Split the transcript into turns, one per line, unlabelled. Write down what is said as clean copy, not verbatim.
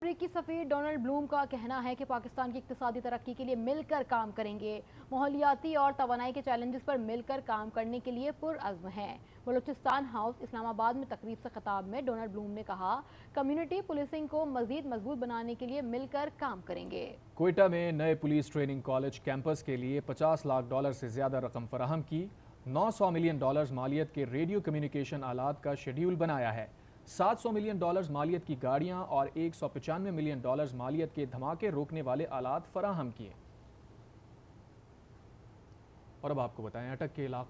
अमरीकी सफ़ीर Donald Bloom का कहना है कि पाकिस्तान की इक्तिसादी तरक्की के लिए मिलकर काम करेंगे। माहौलियाती और तवानाई के चैलेंजेस पर मिलकर काम करने के लिए पुरअज़्म हैं। बलूचिस्तान हाउस इस्लामाबाद में तकरीब से खिताब में डोनाल्ड ब्लूम ने कहा, कम्युनिटी पुलिसिंग को मजीद मजबूत बनाने के लिए मिलकर काम करेंगे।
कोयटा में नए पुलिस ट्रेनिंग कॉलेज कैंपस के लिए $50 लाख से ज्यादा रकम फराहम की। $900 मिलियन मालियत के रेडियो कम्युनिकेशन आलात का शेड्यूल बनाया है। $700 मिलियन मालियत की गाड़ियां और $195 मिलियन मालियत के धमाके रोकने वाले आलात फराहम किए। और अब आपको बताएं, अटक के इलाके